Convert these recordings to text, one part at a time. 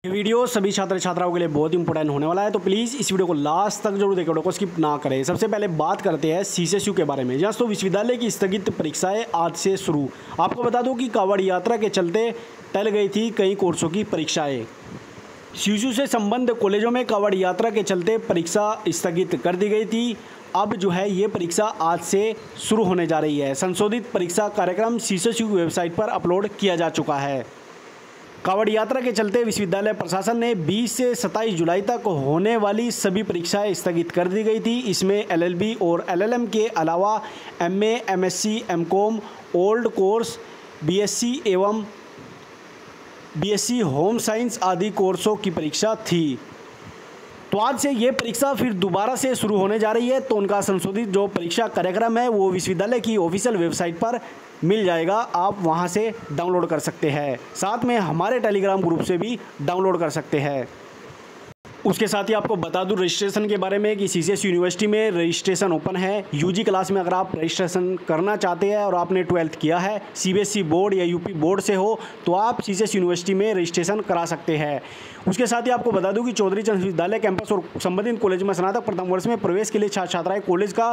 ये वीडियो सभी छात्र छात्राओं के लिए बहुत इंपॉर्टेंट होने वाला है, तो प्लीज़ इस वीडियो को लास्ट तक जरूर देखें, वीडियो को स्किप ना करें। सबसे पहले बात करते हैं सीसीएसयू के बारे में। दोस्तों, विश्वविद्यालय की स्थगित परीक्षाएं आज से शुरू। आपको बता दूं कि कांवड़ यात्रा के चलते टल गई थी कई कोर्सों की परीक्षाएं। सीसीएसयू से संबद्ध कॉलेजों में कांवड़ यात्रा के चलते परीक्षा स्थगित कर दी गई थी। अब जो है ये परीक्षा आज से शुरू होने जा रही है। संशोधित परीक्षा कार्यक्रम सीसीएसयू की वेबसाइट पर अपलोड किया जा चुका है। कांवड़ यात्रा के चलते विश्वविद्यालय प्रशासन ने 20 से 27 जुलाई तक होने वाली सभी परीक्षाएं स्थगित कर दी गई थी। इसमें एलएलबी और एलएलएम के अलावा MA, MSc, MCom, old course, BSc एवं बीएससी होम साइंस आदि कोर्सों की परीक्षा थी। तो आज से ये परीक्षा फिर दोबारा से शुरू होने जा रही है। तो उनका संशोधित जो परीक्षा कार्यक्रम है वो विश्वविद्यालय की ऑफिशियल वेबसाइट पर मिल जाएगा, आप वहां से डाउनलोड कर सकते हैं। साथ में हमारे टेलीग्राम ग्रुप से भी डाउनलोड कर सकते हैं। उसके साथ ही आपको बता दूं रजिस्ट्रेशन के बारे में कि सीसीएसयू यूनिवर्सिटी में रजिस्ट्रेशन ओपन है। यूजी क्लास में अगर आप रजिस्ट्रेशन करना चाहते हैं और आपने 12th किया है, सीबीएसई बोर्ड या यूपी बोर्ड से हो, तो आप सीसीएसयू यूनिवर्सिटी में रजिस्ट्रेशन करा सकते हैं। उसके साथ ही आपको बता दूं कि चौधरी चरण विश्वविद्यालय कैंपस और संबंधित कॉलेज में स्नातक प्रथम वर्ष में प्रवेश के लिए छात्र छात्राएं कॉलेज का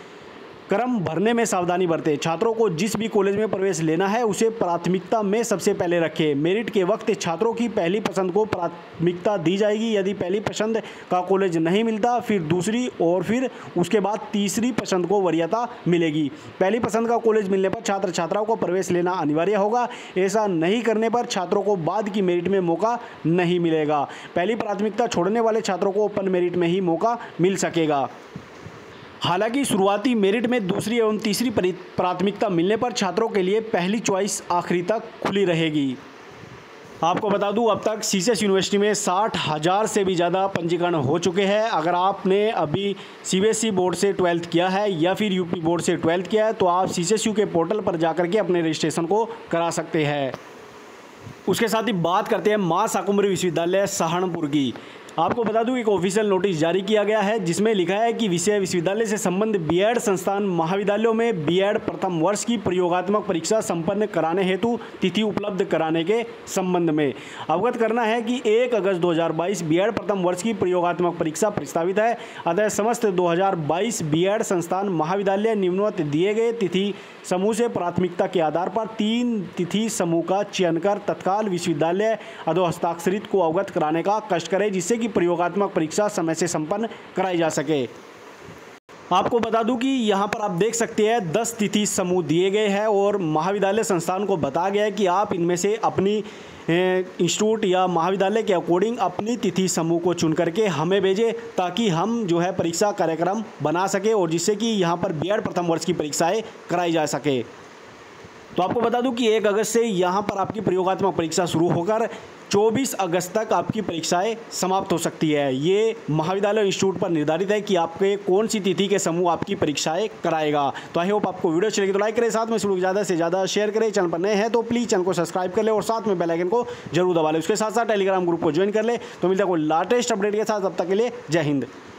क्रम भरने में सावधानी बरतें। छात्रों को जिस भी कॉलेज में प्रवेश लेना है उसे प्राथमिकता में सबसे पहले रखें। मेरिट के वक्त छात्रों की पहली पसंद को प्राथमिकता दी जाएगी। यदि पहली पसंद का कॉलेज नहीं मिलता, फिर दूसरी और फिर उसके बाद तीसरी पसंद को वरीयता मिलेगी। पहली पसंद का कॉलेज मिलने पर छात्र छात्राओं को प्रवेश लेना अनिवार्य होगा। ऐसा नहीं करने पर छात्रों को बाद की मेरिट में मौका नहीं मिलेगा। पहली प्राथमिकता छोड़ने वाले छात्रों को ओपन मेरिट में ही मौका मिल सकेगा। हालांकि शुरुआती मेरिट में दूसरी एवं तीसरी प्राथमिकता मिलने पर छात्रों के लिए पहली चॉइस आखिरी तक खुली रहेगी। आपको बता दूं अब तक सीसीएस यूनिवर्सिटी में 60,000 से भी ज़्यादा पंजीकरण हो चुके हैं। अगर आपने अभी सीबीएसई बोर्ड से 12th किया है या फिर यूपी बोर्ड से 12th किया है तो आप सीसीएसयू के पोर्टल पर जाकर के अपने रजिस्ट्रेशन को करा सकते हैं। उसके साथ ही बात करते हैं मां शाकुंभरी विश्वविद्यालय सहारनपुर की। आपको बता दूं एक ऑफिशियल नोटिस जारी किया गया है जिसमें लिखा है कि विश्वविद्यालय से संबंध बीएड संस्थान महाविद्यालयों में बीएड प्रथम वर्ष की प्रयोगात्मक परीक्षा संपन्न कराने हेतु तिथि उपलब्ध कराने के संबंध में अवगत करना है कि 1 अगस्त 2022 बीएड प्रथम वर्ष की प्रयोगात्मक परीक्षा प्रस्तावित है। अतः समस्त 2022 बीएड संस्थान महाविद्यालय निम्नवत दिए गए तिथि समूह से प्राथमिकता के आधार पर 3 तिथि समूह का चयन कर तत्काल विश्वविद्यालय अधोहस्ताक्षरित को अवगत कराने का कष्ट करें, जिससे कि प्रयोगात्मक परीक्षा समय से संपन्न कराई जा सके। आपको बता दूं कि यहाँ पर आप देख सकते हैं 10 तिथि समूह दिए गए हैं और महाविद्यालय संस्थान को बताया गया है कि आप इनमें से अपनी इंस्टीट्यूट या महाविद्यालय के अकॉर्डिंग अपनी तिथि समूह को चुन करके हमें भेजें, ताकि हम जो है परीक्षा कार्यक्रम बना सके और जिससे कि यहाँ पर बीएड प्रथम वर्ष की परीक्षाएं कराई जा सके। तो आपको बता दूं कि 1 अगस्त से यहाँ पर आपकी प्रयोगात्मक परीक्षा शुरू होकर 24 अगस्त तक आपकी परीक्षाएं समाप्त हो सकती है। ये महाविद्यालय इंस्टीट्यूट पर निर्धारित है कि आपके कौन सी तिथि के समूह आपकी परीक्षाएं कराएगा। तो आई होप आपको वीडियो अच्छी लगी तो लाइक करें, साथ में इस वीडियो को ज़्यादा से ज़्यादा शेयर करें। चैनल पर नए हैं तो प्लीज़ चैनल को सब्सक्राइब कर ले और साथ में बेल आइकन को जरूर दबा लें। उसके साथ साथ टेलीग्राम ग्रुप को ज्वाइन कर ले। तो मिलता है कोई लेटेस्ट अपडेट के साथ, तब तक के लिए जय हिंद।